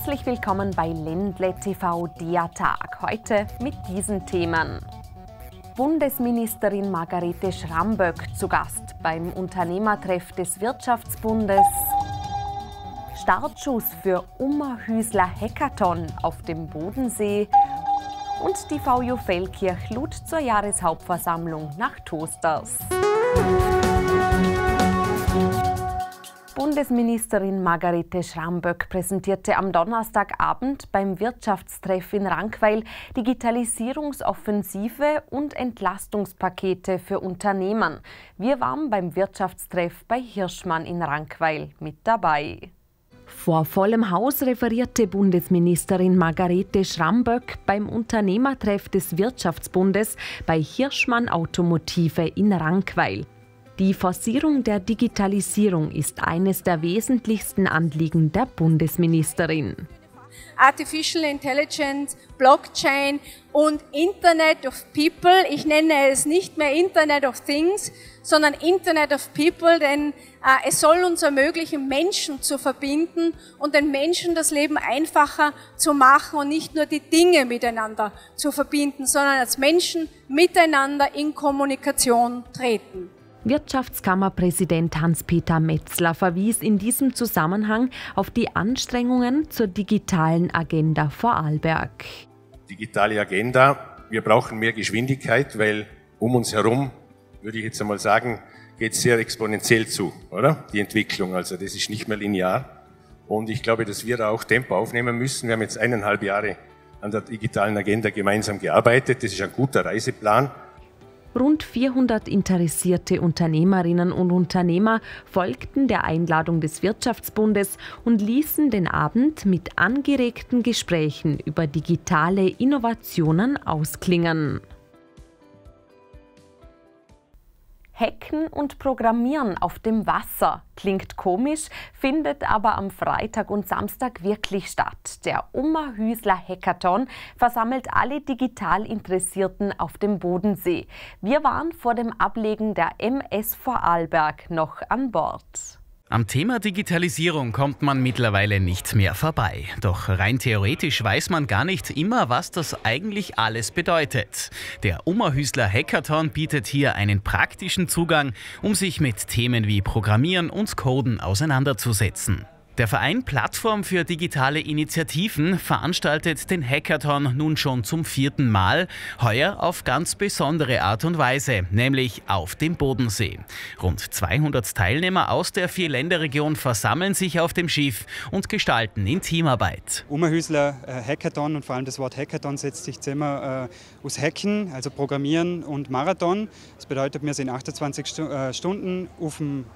Herzlich willkommen bei Ländle TV, der Tag. Heute mit diesen Themen. Bundesministerin Margarete Schramböck zu Gast beim Unternehmertreff des Wirtschaftsbundes. Startschuss für Ummerhüsler Hackathon auf dem Bodensee. Und die VU Feldkirch lud zur Jahreshauptversammlung nach Toasters. Bundesministerin Margarete Schramböck präsentierte am Donnerstagabend beim Wirtschaftstreff in Rankweil Digitalisierungsoffensive und Entlastungspakete für Unternehmen. Wir waren beim Wirtschaftstreff bei Hirschmann in Rankweil mit dabei. Vor vollem Haus referierte Bundesministerin Margarete Schramböck beim Unternehmertreff des Wirtschaftsbundes bei Hirschmann Automotive in Rankweil. Die Forcierung der Digitalisierung ist eines der wesentlichsten Anliegen der Bundesministerin. Artificial Intelligence, Blockchain und Internet of People. Ich nenne es nicht mehr Internet of Things, sondern Internet of People, denn es soll uns ermöglichen, Menschen zu verbinden und den Menschen das Leben einfacher zu machen und nicht nur die Dinge miteinander zu verbinden, sondern als Menschen miteinander in Kommunikation treten. Wirtschaftskammerpräsident Hans-Peter Metzler verwies in diesem Zusammenhang auf die Anstrengungen zur digitalen Agenda Vorarlberg. Digitale Agenda, wir brauchen mehr Geschwindigkeit, weil um uns herum, würde ich jetzt einmal sagen, geht es sehr exponentiell zu, oder? Die Entwicklung, also das ist nicht mehr linear. Und ich glaube, dass wir da auch Tempo aufnehmen müssen. Wir haben jetzt 1,5 Jahre an der digitalen Agenda gemeinsam gearbeitet. Das ist ein guter Reiseplan. Rund 400 interessierte Unternehmerinnen und Unternehmer folgten der Einladung des Wirtschaftsbundes und ließen den Abend mit angeregten Gesprächen über digitale Innovationen ausklingen. Hacken und Programmieren auf dem Wasser klingt komisch, findet aber am Freitag und Samstag wirklich statt. Der Ummerhüsler Hackathon versammelt alle digital Interessierten auf dem Bodensee. Wir waren vor dem Ablegen der MS Vorarlberg noch an Bord. Am Thema Digitalisierung kommt man mittlerweile nicht mehr vorbei. Doch rein theoretisch weiß man gar nicht immer, was das eigentlich alles bedeutet. Der Ummerhüsler Hackathon bietet hier einen praktischen Zugang, um sich mit Themen wie Programmieren und Coden auseinanderzusetzen. Der Verein Plattform für digitale Initiativen veranstaltet den Hackathon nun schon zum 4. Mal, heuer auf ganz besondere Art und Weise, nämlich auf dem Bodensee. Rund 200 Teilnehmer aus der 4-Länder-Region versammeln sich auf dem Schiff und gestalten in Teamarbeit. Ummerhüsler Hackathon und vor allem das Wort Hackathon setzt sich zusammen aus Hacken, also Programmieren und Marathon. Das bedeutet, wir sind 28 Stunden auf dem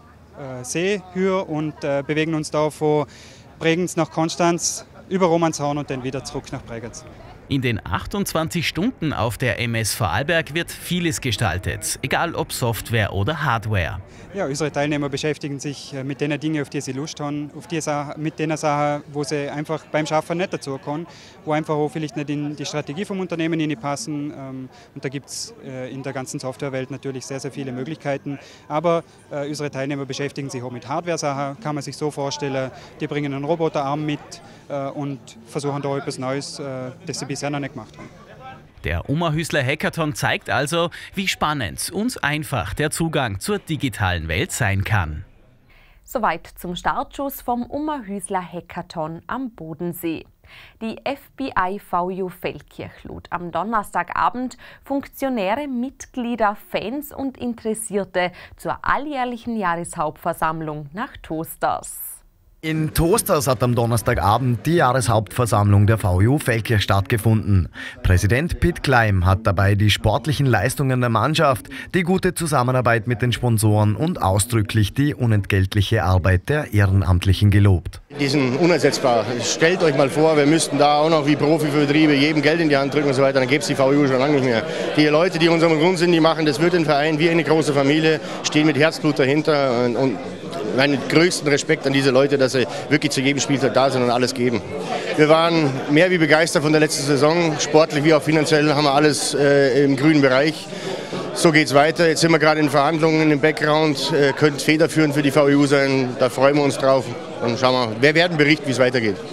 See hier und bewegen uns da von Bregenz nach Konstanz über Romanshorn und dann wieder zurück nach Bregenz. In den 28 Stunden auf der MS Vorarlberg wird vieles gestaltet, egal ob Software oder Hardware. Ja, unsere Teilnehmer beschäftigen sich mit den Dingen, auf die sie Lust haben, mit den Sachen, wo sie einfach beim Schaffen nicht dazu kommen, wo einfach auch vielleicht nicht in die Strategie vom Unternehmen hineinpassen. Und da gibt es in der ganzen Softwarewelt natürlich sehr, sehr viele Möglichkeiten. Aber unsere Teilnehmer beschäftigen sich auch mit Hardware-Sachen, kann man sich so vorstellen. Die bringen einen Roboterarm mit und versuchen da etwas Neues, das sie bisher noch nicht gemacht haben. Der Ummerhüsler Hackathon zeigt also, wie spannend und einfach der Zugang zur digitalen Welt sein kann. Soweit zum Startschuss vom Ummerhüsler Hackathon am Bodensee. Die FBI VU Feldkirch lud am Donnerstagabend Funktionäre, Mitglieder, Fans und Interessierte zur alljährlichen Jahreshauptversammlung nach Toasters. In Toasters hat am Donnerstagabend die Jahreshauptversammlung der VU Feldkirch stattgefunden. Präsident Pitt Kleim hat dabei die sportlichen Leistungen der Mannschaft, die gute Zusammenarbeit mit den Sponsoren und ausdrücklich die unentgeltliche Arbeit der Ehrenamtlichen gelobt. Die sind unersetzbar. Stellt euch mal vor, wir müssten da auch noch wie Profivertriebe jedem Geld in die Hand drücken und so weiter, dann gäbe es die VU schon lange nicht mehr. Die Leute, die unserem Grund sind, die machen das für den Verein wie eine große Familie, stehen mit Herzblut dahinter und meinen größten Respekt an diese Leute, dass sie wirklich zu jedem Spieltag da sind und alles geben. Wir waren mehr wie begeistert von der letzten Saison, sportlich wie auch finanziell haben wir alles im grünen Bereich. So geht's weiter. Jetzt sind wir gerade in Verhandlungen im Background, könnte federführend für die VU sein, da freuen wir uns drauf und schauen wir, wir werden berichten, wie es weitergeht.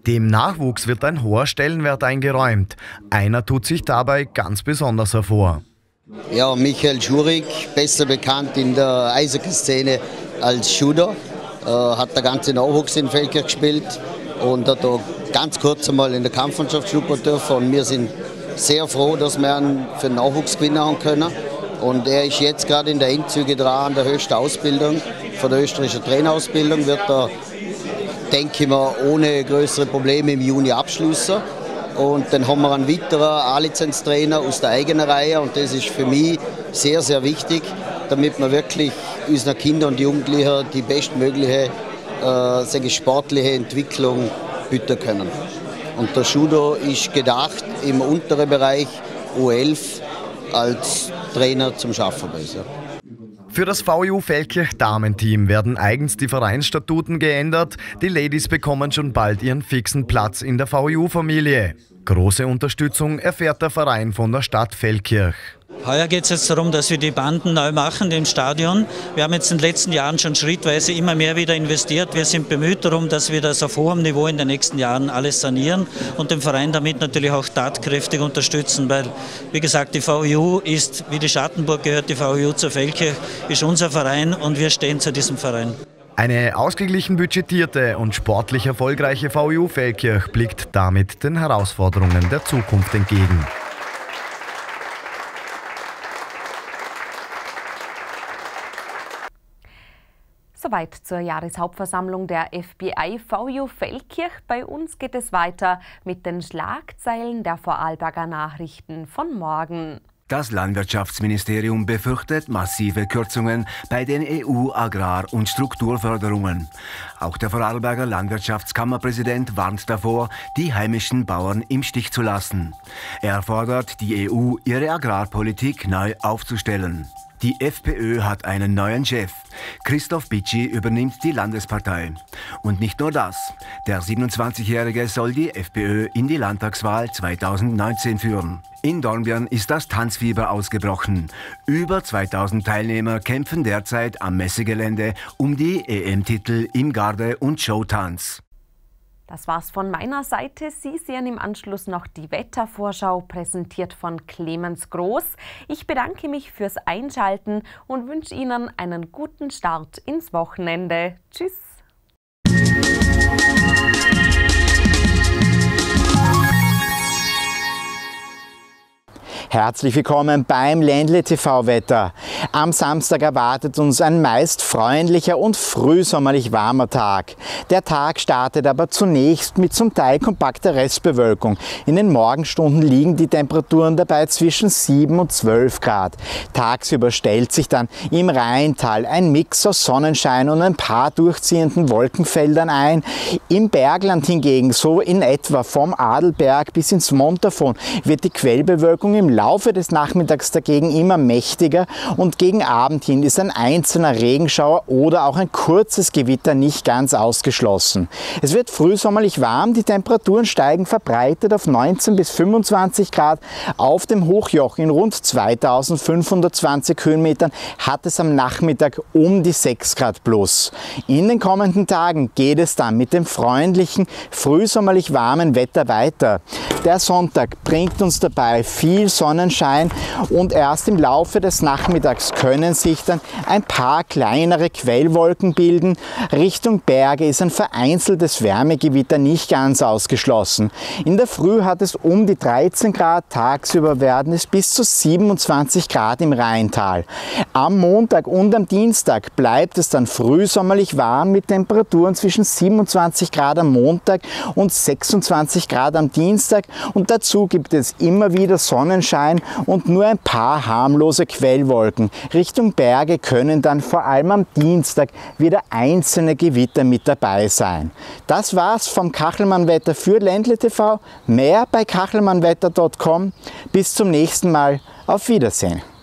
Dem Nachwuchs wird ein hoher Stellenwert eingeräumt. Einer tut sich dabei ganz besonders hervor. Ja, Michael Schurig, besser bekannt in der Eishockey-Szene als Shooter, hat der ganze Nachwuchs in Feldkirch gespielt und hat da ganz kurz einmal in der Kampfmannschaft schnuppern dürfen. Und wir sind sehr froh, dass wir ihn für den Nachwuchs gewinnen haben können. Und er ist jetzt gerade in der Endzüge dran an der höchsten Ausbildung, von der österreichischen Trainerausbildung, wird er, denke ich mal, ohne größere Probleme im Juni abschließen. Und dann haben wir einen weiteren A-Lizenz-Trainer aus der eigenen Reihe und das ist für mich sehr, sehr wichtig, damit wir wirklich unseren Kindern und Jugendlichen die bestmögliche sportliche Entwicklung bieten können. Und der Judo ist gedacht im unteren Bereich U11 als Trainer zum Schaffen. Für das VJU Feldkirch Damenteam werden eigens die Vereinsstatuten geändert. Die Ladies bekommen schon bald ihren fixen Platz in der VJU-Familie. Große Unterstützung erfährt der Verein von der Stadt Feldkirch. Heuer geht es jetzt darum, dass wir die Banden neu machen im Stadion. Wir haben jetzt in den letzten Jahren schon schrittweise immer mehr wieder investiert. Wir sind bemüht darum, dass wir das auf hohem Niveau in den nächsten Jahren alles sanieren und den Verein damit natürlich auch tatkräftig unterstützen. Weil, wie gesagt, die VJU ist, wie die Schattenburg gehört, die VJU zur Feldkirch, ist unser Verein und wir stehen zu diesem Verein. Eine ausgeglichen budgetierte und sportlich erfolgreiche VJU Feldkirch blickt damit den Herausforderungen der Zukunft entgegen. Soweit zur Jahreshauptversammlung der FBI VJU Feldkirch. Bei uns geht es weiter mit den Schlagzeilen der Vorarlberger Nachrichten von morgen. Das Landwirtschaftsministerium befürchtet massive Kürzungen bei den EU-Agrar- und Strukturförderungen. Auch der Vorarlberger Landwirtschaftskammerpräsident warnt davor, die heimischen Bauern im Stich zu lassen. Er fordert die EU, ihre Agrarpolitik neu aufzustellen. Die FPÖ hat einen neuen Chef. Christoph Bitschi übernimmt die Landespartei. Und nicht nur das. Der 27-Jährige soll die FPÖ in die Landtagswahl 2019 führen. In Dornbirn ist das Tanzfieber ausgebrochen. Über 2000 Teilnehmer kämpfen derzeit am Messegelände um die EM-Titel im Garde- und Showtanz. Das war's von meiner Seite. Sie sehen im Anschluss noch die Wettervorschau, präsentiert von Clemens Groß. Ich bedanke mich fürs Einschalten und wünsche Ihnen einen guten Start ins Wochenende. Tschüss! Herzlich willkommen beim Ländle TV Wetter. Am Samstag erwartet uns ein meist freundlicher und frühsommerlich warmer Tag. Der Tag startet aber zunächst mit zum Teil kompakter Restbewölkung. In den Morgenstunden liegen die Temperaturen dabei zwischen 7 und 12 Grad. Tagsüber stellt sich dann im Rheintal ein Mix aus Sonnenschein und ein paar durchziehenden Wolkenfeldern ein. Im Bergland hingegen, so in etwa vom Adelberg bis ins Montafon, wird die Quellbewölkung im Laufe des Nachmittags dagegen immer mächtiger und gegen Abend hin ist ein einzelner Regenschauer oder auch ein kurzes Gewitter nicht ganz ausgeschlossen. Es wird frühsommerlich warm, die Temperaturen steigen verbreitet auf 19 bis 25 Grad. Auf dem Hochjoch in rund 2520 Höhenmetern hat es am Nachmittag um die 6 Grad plus. In den kommenden Tagen geht es dann mit dem freundlichen, frühsommerlich warmen Wetter weiter. Der Sonntag bringt uns dabei viel Sonnenschein und erst im Laufe des Nachmittags können sich dann ein paar kleinere Quellwolken bilden. Richtung Berge ist ein vereinzeltes Wärmegewitter nicht ganz ausgeschlossen. In der Früh hat es um die 13 Grad, tagsüber werden es bis zu 27 Grad im Rheintal. Am Montag und am Dienstag bleibt es dann frühsommerlich warm mit Temperaturen zwischen 27 Grad am Montag und 26 Grad am Dienstag und dazu gibt es immer wieder Sonnenschein und nur ein paar harmlose Quellwolken. Richtung Berge können dann vor allem am Dienstag wieder einzelne Gewitter mit dabei sein. Das war's vom Kachelmann-Wetter für Ländle TV. Mehr bei kachelmannwetter.com. Bis zum nächsten Mal. Auf Wiedersehen.